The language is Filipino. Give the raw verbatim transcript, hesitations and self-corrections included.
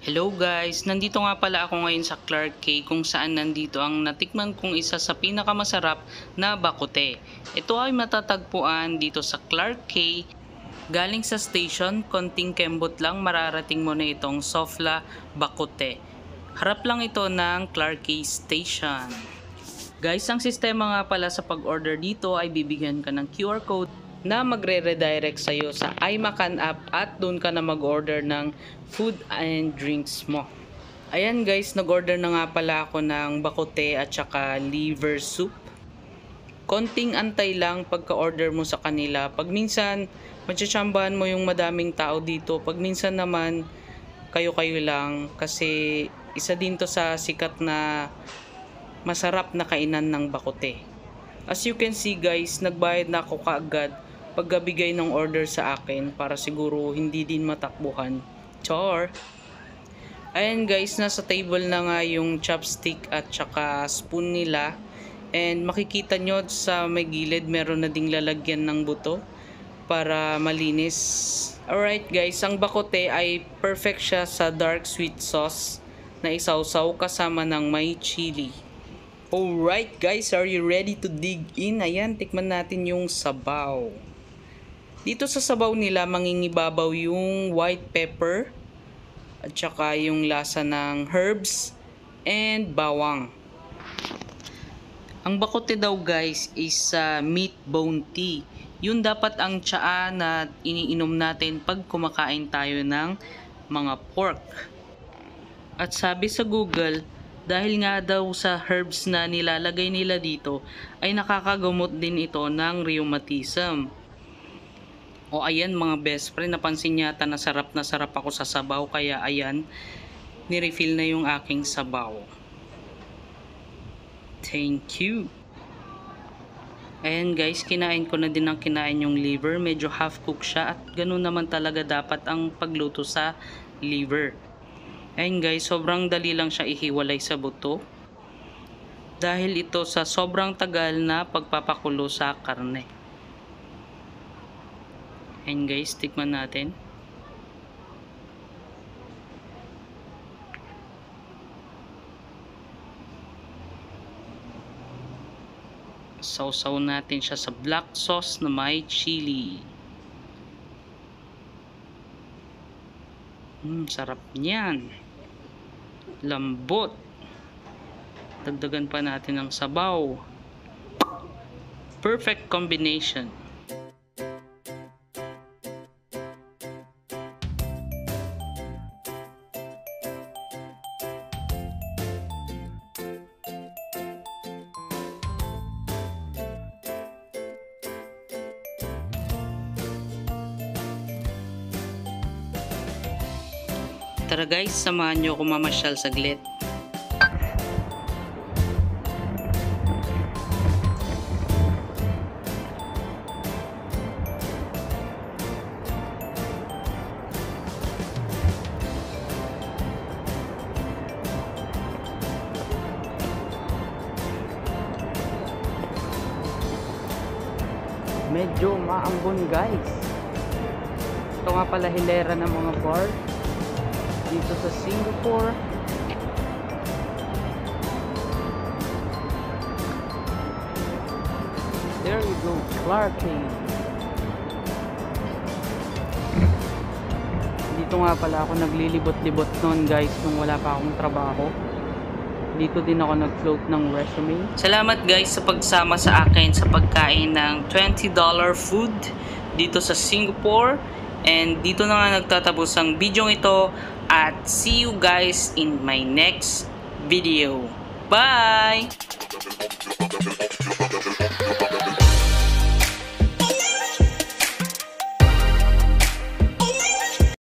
Hello guys! Nandito nga pala ako ngayon sa Clarke Quay kung saan nandito ang natikman kong isa sa pinakamasarap na bakute. Ito ay matatagpuan dito sa Clarke Quay. Galing sa station, konting kembot lang mararating mo na itong Sofla Bakute. Harap lang ito ng Clarke Quay Station. Guys, ang sistema nga pala sa pag-order dito ay bibigyan ka ng Q R code na magre-redirect sa'yo sa iMacan app at doon ka na mag-order ng food and drinks mo. Ayan guys, nag-order na nga pala ako ng bakute at saka liver soup. Konting antay lang pagka-order mo sa kanila. Pag minsan, matsatsambahan mo yung madaming tao dito. Pag minsan naman, kayo-kayo lang. Kasi isa din to sa sikat na masarap na kainan ng bakute. As you can see guys, nagbayad na ako kaagad paggabigay ng order sa akin para siguro hindi din matakbuhan. Char! Ayan guys, nasa table na nga yung chopstick at saka spoon nila. And makikita nyo sa may gilid meron na ding lalagyan ng buto para malinis. Alright guys, ang bakute ay perfect siya sa dark sweet sauce na isawsaw kasama ng may chili. Alright guys, are you ready to dig in? Ayan, tikman natin yung sabaw. Dito sa sabaw nila, mangingibabaw yung white pepper at saka yung lasa ng herbs and bawang. Ang bakute daw guys is uh, meat bone tea. Yun dapat ang tsaa na iniinom natin pag kumakain tayo ng mga pork. At sabi sa Google, dahil nga daw sa herbs na nilalagay nila dito, ay nakakagamot din ito ng rheumatism. O ayan mga best friend, napansin yata na sarap na sarap ako sa sabaw, kaya ayan, nirefill na yung aking sabaw. Thank you. Ayan guys, kinain ko na din ang kinain yung liver. Medyo half cook siya at ganun naman talaga dapat ang pagluto sa liver. Ayan guys, sobrang dali lang siya ihiwalay sa buto. Dahil ito sa sobrang tagal na pagpapakulo sa karne. Ayan guys, tikman natin. Sausaw natin siya sa black sauce na may chili. Hmm, sarap niyan. Lambot. Dagdagan pa natin ng sabaw. Perfect combination. Tara guys, samahan nyo ako mamasyal saglit. Medyo maambon guys. Ito nga pala hilera ng mga bar dito sa Singapore. There you go, Clarke Quay. Dito nga pala ako naglilibot-libot noon guys nung wala pa akong trabaho. Dito din ako nag-float ng resume. Salamat guys sa pagsama sa akin sa pagkain ng twenty dollar food dito sa Singapore. And dito na nga nagtatapos ang video ito. At see you guys in my next video. Bye!